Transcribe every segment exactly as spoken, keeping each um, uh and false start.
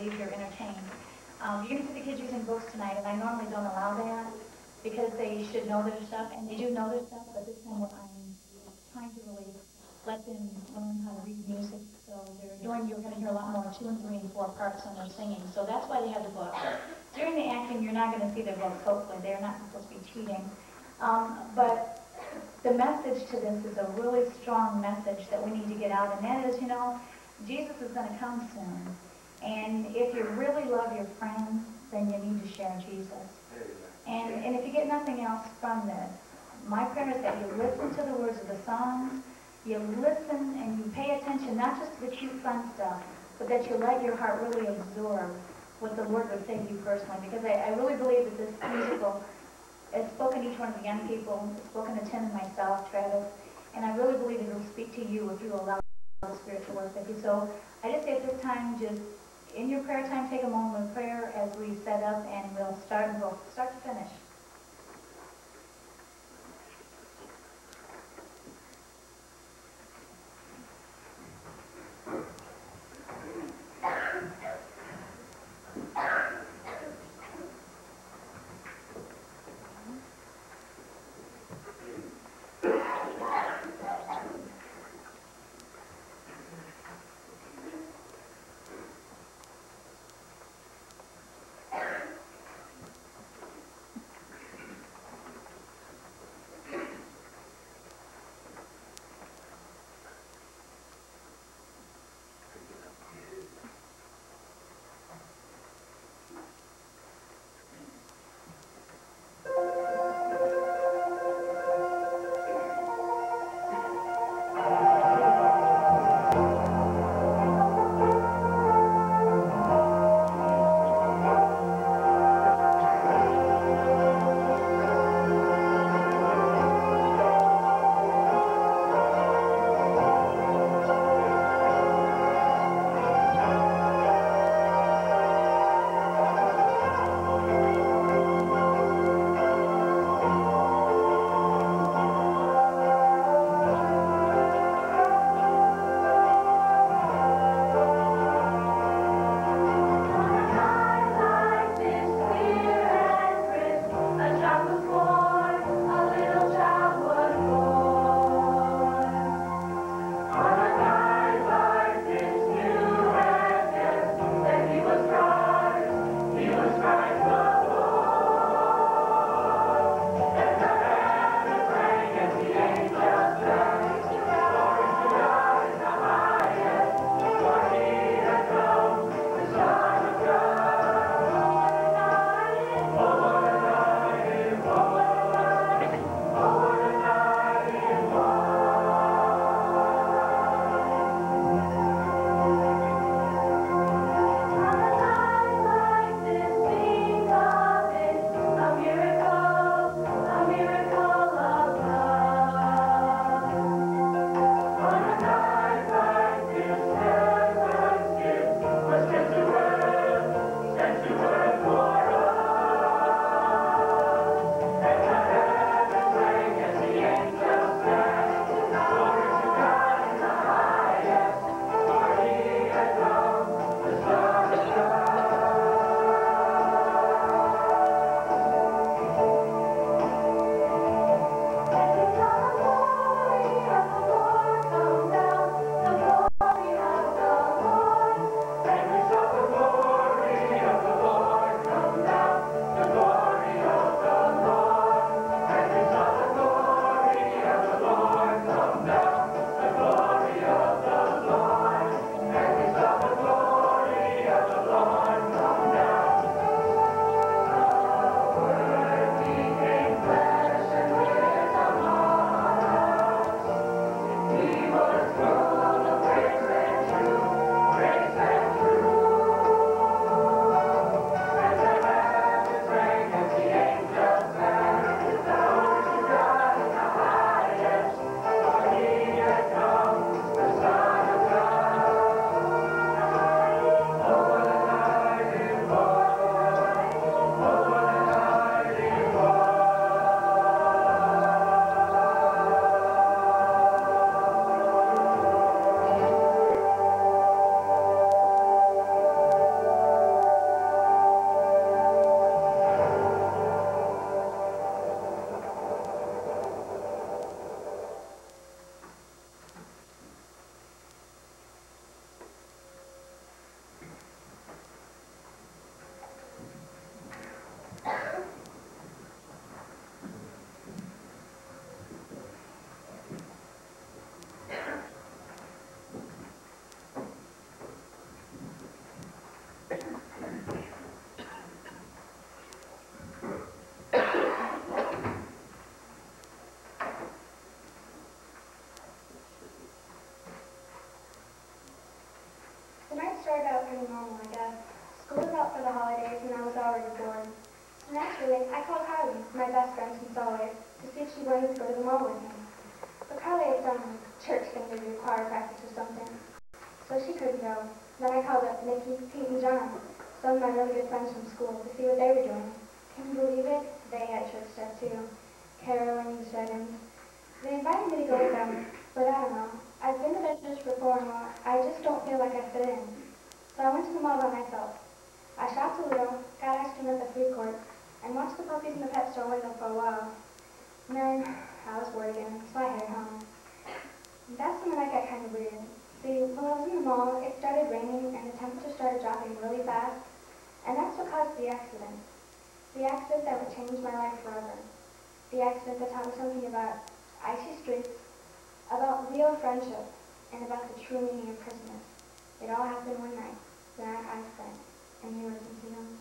leave here entertained. Um, you're going to see the kids using books tonight, and I normally don't allow that because they should know their stuff, and they do know their stuff, but this time I'm trying to really let them learn how to read music. So they're doing, you're going to hear a lot more two and three and four parts when they're singing. So that's why they have the books. During the acting, you're not going to see their books, hopefully. They're not supposed to be cheating. Um, but the message to this is a really strong message that we need to get out, and that is, you know, Jesus is going to come soon. And if you really love your friends, then you need to share Jesus. And, and if you get nothing else from this, my prayer is that you listen to the words of the songs, you listen and you pay attention, not just to the cute fun stuff, but that you let your heart really absorb what the Lord would say to you personally. Because I, I really believe that this musical has spoken to each one of the young people, it's spoken to Tim and myself, Travis, and I really believe it will speak to you if you allow the Spirit to work with you. So I just say at this time, just in your prayer time, take a moment of prayer as we set up, and we'll start and we'll start to finish. pretty normal, I guess. School was out for the holidays and I was already bored. So naturally, I called Carly, my best friend since always, to see if she wanted to go to the mall with me. But Carly had some church thing to do, choir practice or something, so she couldn't go. Then I called up Nikki, Pete, and John, some of my really good friends from school, to see what they were doing. Can you believe it? They had church stuff too. Caroling, shut-ins. They invited me to go with them, but I don't know. I've been to that church before and I just don't feel like I fit in. So I went to the mall by myself. I shopped a little, got ice cream at the food court, and watched the puppies in the pet store window for a while. And then I was bored again, so I headed home. And that's when I got kind of weird. See, while I was in the mall, it started raining and the temperature started dropping really fast, and that's what caused the accident. The accident that would change my life forever. The accident that taught me something about icy streets, about real friendship, and about the true meaning of Christmas. It all happened one night, when I spent in the emergency room.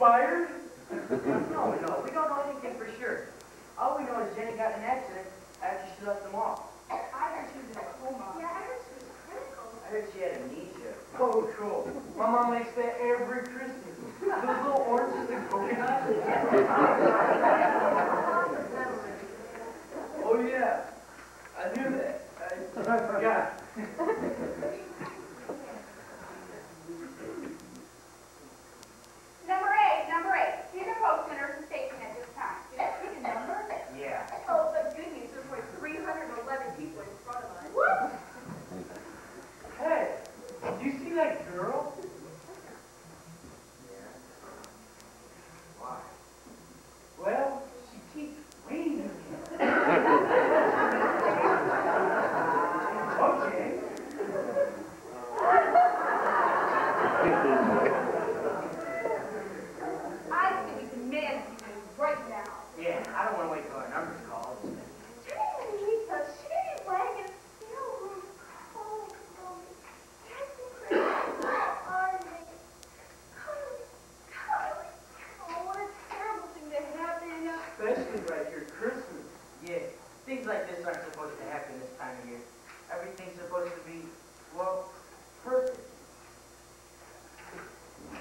expired? No, no, we don't know anything for sure. All we know is Jenny got in an accident after she left the mall. I heard she was in a coma. Yeah, I heard she was critical. I heard she had amnesia. Oh, cool. My mom makes that every Christmas. Those little oranges and coconuts. Oh, yeah. I knew that. I, I forgot. Number eight, number eight. These are postmen or station at this time. Did you see the number? Yeah. Oh, but good news, there's like three hundred eleven people in front of us. What? Hey, do you see that girl? Yeah. Why? Well, she keeps waving. Okay. I think we can manage these right now. Yeah, I don't want to wait till our numbers call. Jenny needs a shitty wagon still room cold. Cassie Chris, Arnie. Oh, what a terrible thing to happen. Especially right here, Christmas. Yeah, things like this aren't supposed to happen this time of year. Everything's supposed to be, well, perfect.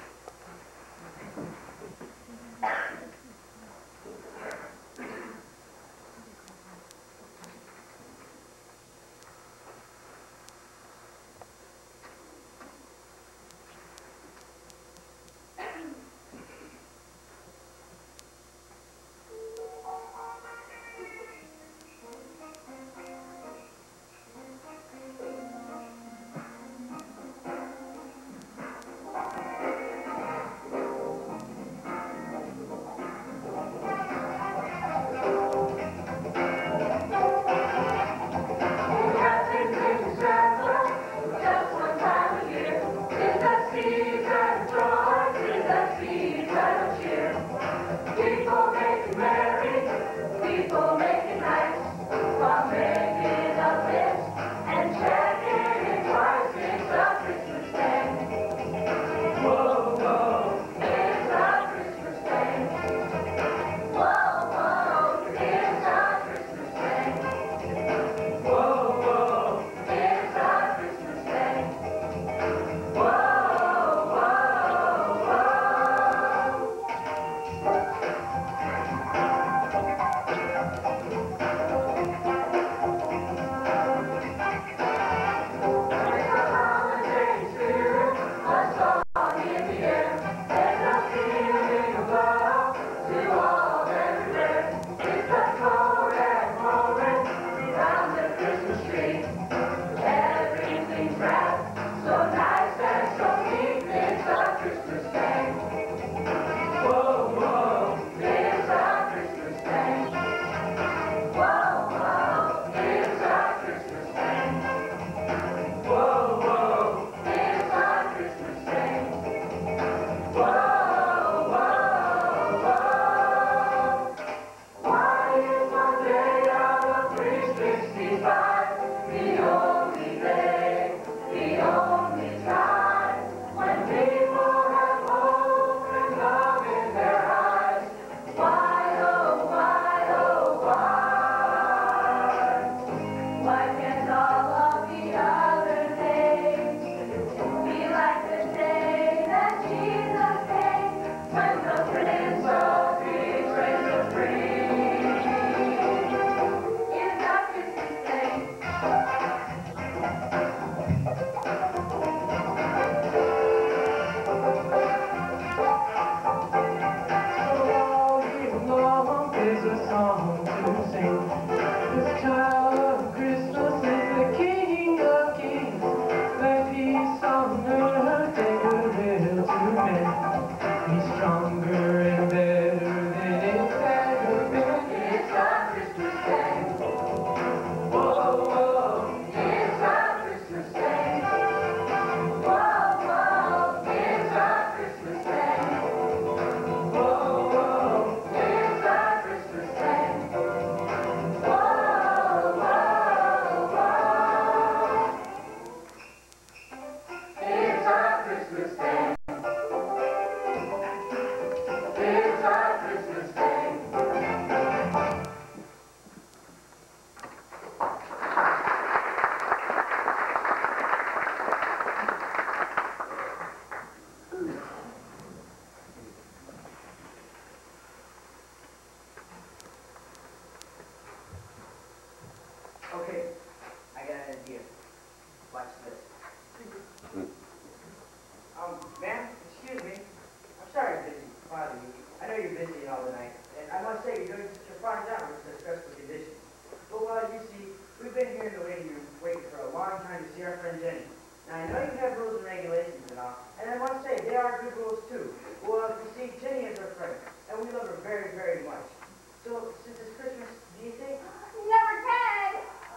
ma'am, excuse me. I'm sorry I'm busy bothering you. I know you're busy all the night, and I must say you're doing such a fine job in such stressful conditions. But well, you see, we've been here in the waiting room waiting for a long time to see our friend Jenny. Now, I know you have rules and regulations and all, and I must say, they are good rules too. Well, you see, Jenny is our friend, and we love her very, very much. So, since it's Christmas, do you think... Number ten!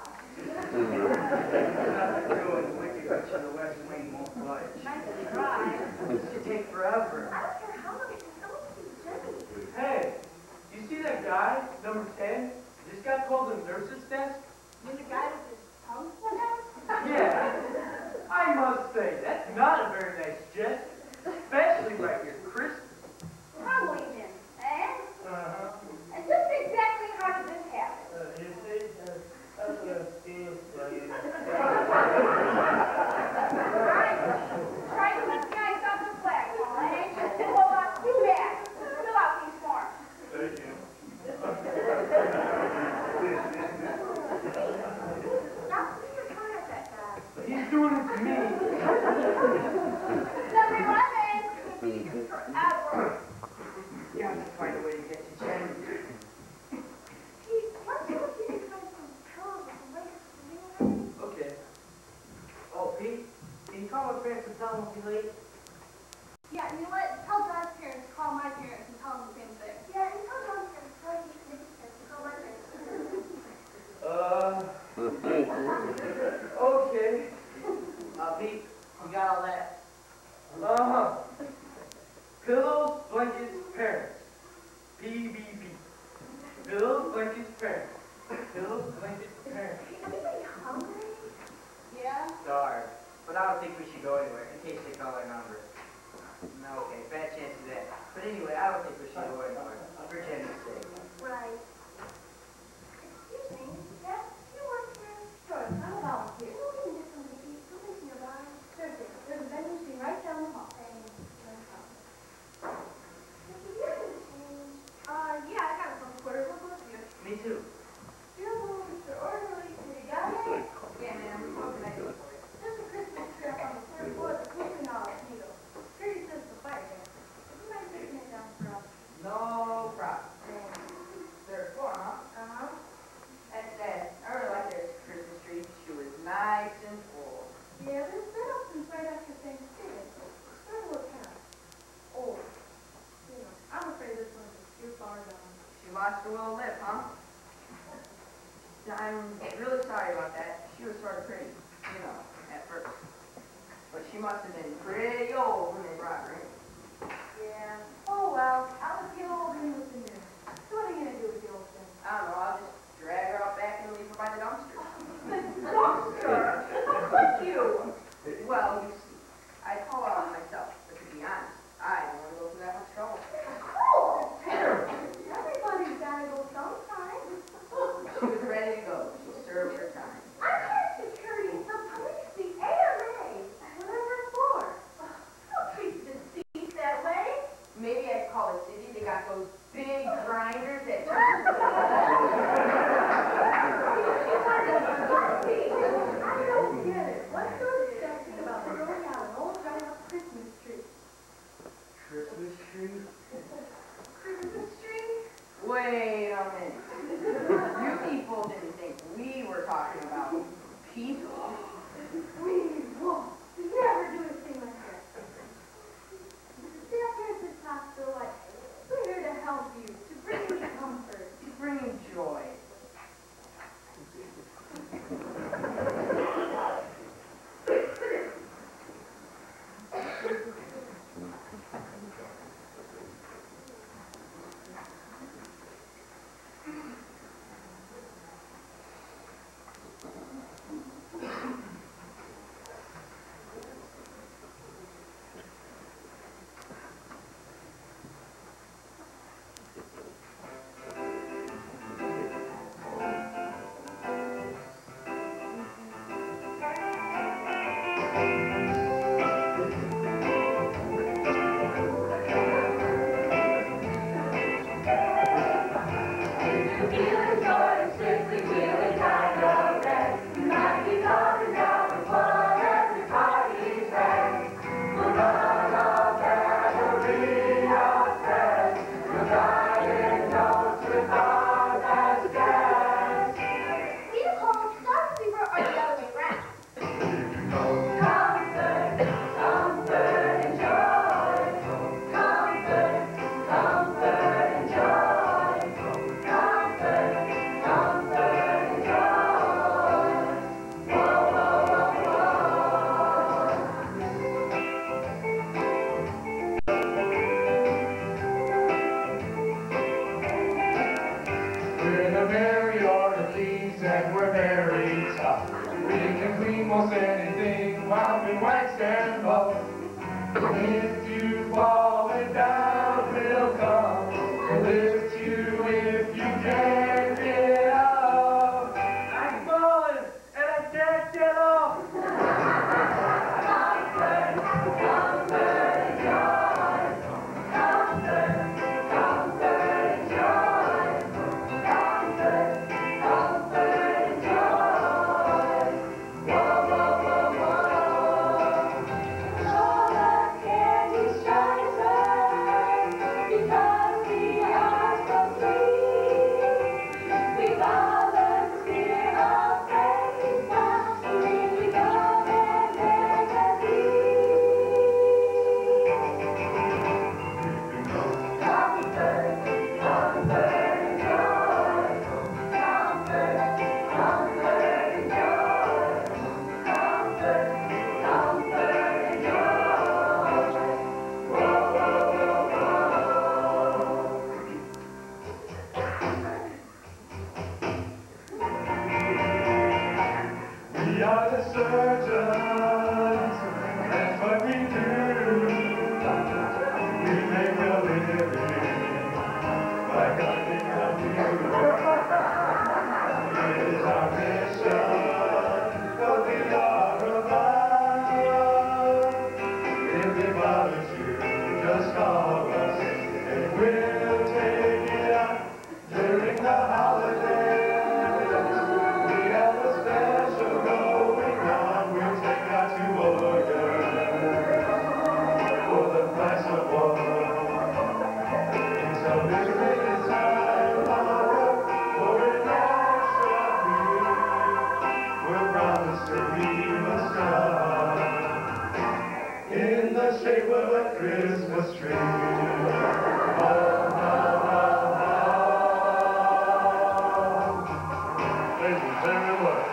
Nothing doing wicked witch in the West Wing won't budge. Nice to try. This could take forever. I don't care how long it takes. Someone keeps Jenny. Hey, you see that guy, number ten? Just got called to the nurse's desk? You're the guy with his tongue split out? Yeah. I must say, that's not a very nice gesture. Especially right here, Christmas. Probably, Jim. And? Uh-huh. And just exactly how did this happen? Uh, you see, uh, that's what it feels like. Try to keep the ice off the flagpole, eh? Well, uh, do that. Fill out these forms. Thank you. Stop being a card at that guy. He's doing it to me. Number eleven. Forever. You have to find a way to get to Jenny. Pete, why don't you look at your friends from pillows with the legs sitting on? Okay. Oh, Pete, can you call my parents and tell them we'll be late? Yeah, you know what? Tell John's parents to call my parents and tell them the same thing. Yeah, and tell John's parents to tell Nick's parents to call my parents. Uh, okay. Uh, Pete, you got all that? Uh-huh. Pillows, blankets, parents. P B B. Pillows, blankets, parents. Pillows, blankets, parents. Anybody hungry? Yeah? Sorry, but I don't think we should go anywhere in case they call our number. No, okay, bad chance of that. But anyway, I don't think we should go anywhere. For Jenny's sake. Right. Excuse me, Dad, do you work here? Sure, I'm a volunteer. You know we can get something to eat, someplace nearby? Sure thing. There's a vending machine right down the hall. Thanks. No problem. Did you have any change? Uh, yeah, I got a couple quarters. What was you? Me too. Beautiful, Mister Orderly. You got it? Yeah, man. What can I do for you? Just a Christmas tree up on the third floor of the Cleveland Mosquito. Pretty says the fire there. Would you mind taking it down for us? No problem. Third floor, huh? Uh-huh. That's that. I really like this Christmas tree. She was nice and full. Yeah, but it's been up since right after Thanksgiving. It's starting to look kind of old. You know, I'm afraid this one's too far gone. She lost her little lip, huh? Yeah, I'm really sorry about that. She was sort of pretty, you know, at first. But she must have been pretty old when they brought her in. Yeah. Oh, well, I'll just get old and with the new. So what are you going to do with the old thing? I don't know, I'll just drag her out back and leave her by the dumpster. The dumpster? Fuck you! Well, you see, I'd haul out myself, but to be honest, I don't want to go through that much trouble. Cool! Everybody's got to go sometime. She was ready to go. She served her time. I'm not security, the police, the A M A. Whatever for. Don't treat the deceased that way. Maybe I'd call the city. They got those big grinders that turn. I don't get it. What's so disgusting about the most anything while we wax and ball. If you falling down, we'll come and lift you if you can't get up. I'm falling, and I can't get off. Comfort, comfort and joy. Comfort, comfort and joy. Comfort, comfort and joy. Whoa, whoa, whoa, whoa. All the candy shines bright because we are so free. We volunteer a praise box to really go and make a Comfort, comfort and joy. Comfort, comfort and joy. Comfort, comfort and joy. Whoa, whoa, whoa, whoa. We are the surgeons, that's what we do. We make a living by cutting out you. It is our mission, but we are about. If they bother you, just call us, and we'll take it out during the holidays. We have a special going on, we'll take out to order for the price of one. So this is time for an extra we'll promise to leave a star in the shape of a Christmas tree. Oh, oh, oh, oh. Thank you very much.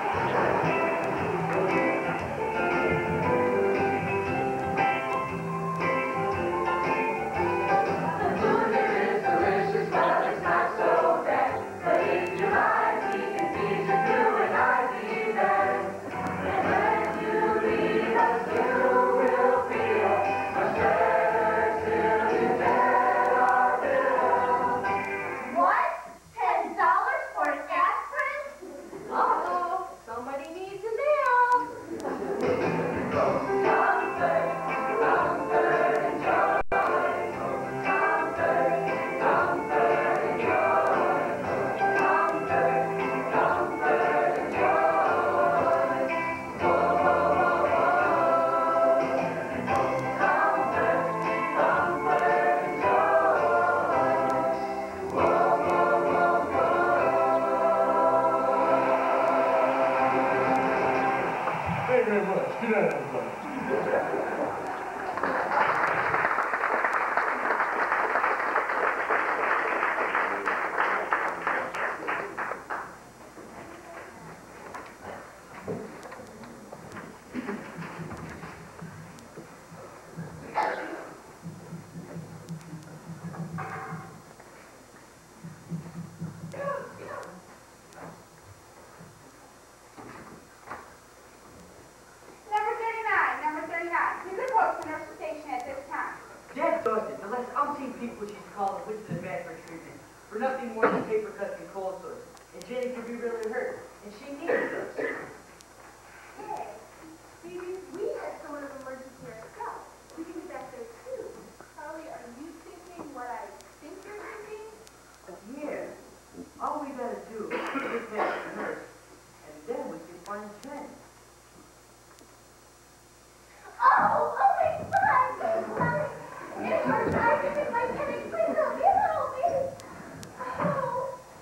The food here is delicious, but it's not so bad. But if you like, we can teach you through an I D bag. And when you leave us, you will feel much better till you get our bill. What? Ten dollars for an aspirin? Uh-oh, somebody needs a nail. Comfort, comfort and joy. Comfort, comfort and joy. Comfort, comfort and joy. Whoa, whoa, whoa, whoa. Comfort, comfort and joy. Whoa, whoa, whoa, whoa. Thank you very much. Good night, everybody. Number thirty-nine, number thirty-nine. You could post the nurse station at this time. Dead busted. The last umpteen people she's called went to the vet for treatment for nothing more than paper cuts and cold sores. And Jenny could be really hurt, and she needs us. Hey, maybe we have someone of emergency ourselves. We can do that there too. Carly, are you thinking what I think you're thinking? But yeah, all we gotta do is get past the nurse, and then we can find Jenny. Oh, oh my God! Mommy, it's hard. I can make my penny. Please help me, help me. Oh.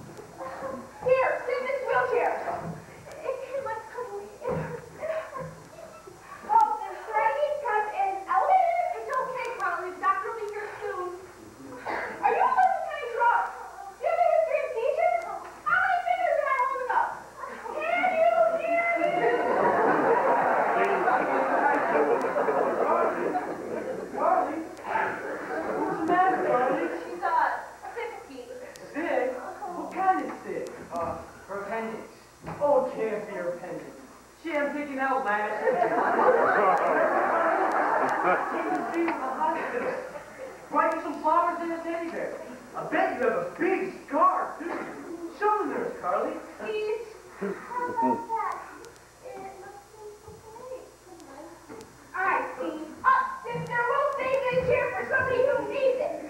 Came to see you at the hospital. Brought you some flowers and a teddy bear. I bet you have a big scar, too. Show the nurse, Carly. Please. How about that? It looks so great. I see. Oh, sister, we'll save this here for somebody who needs it.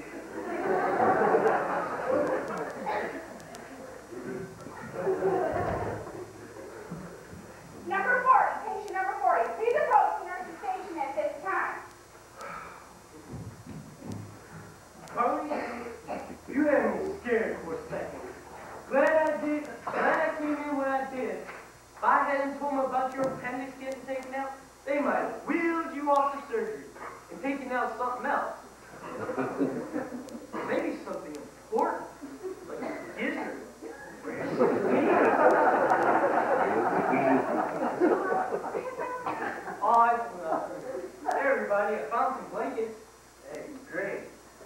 Number forty, patient number forty. Please approach the nurse's station at this time. Carly, you had me scared for a second. Glad I did. Glad I came in when I did. If I hadn't told them about your appendix getting taken out, they might have wheeled you off to surgery and taken out something else. Maybe something important, like a gizzard. Oh, I uh, hey, everybody, I found some blankets. Hey, great.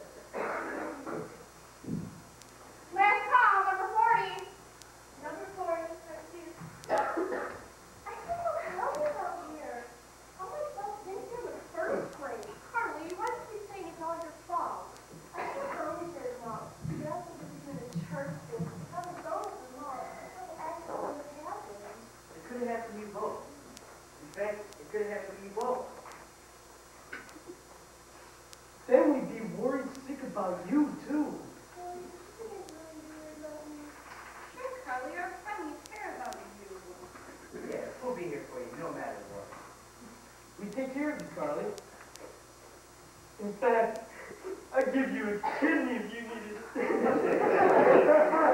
Last call, number forty. Number forty, excuse. I don't know how to come here. How am I supposed to get here in the first place? Carly, why do you keep saying it's all your fault? I think Carly says no. You also believe in the church thing. How the girls are not. What actually happened? It could have happened to you both. In fact, it could have happened to you both. Then we'd be worried sick about you, too. Well, you think it's really weird about me. Sure, Carly, our friend, we care about you. Yes, we'll be here for you, no matter what. We take care of you, Carly. In fact, I'd give you a kidney if you need it.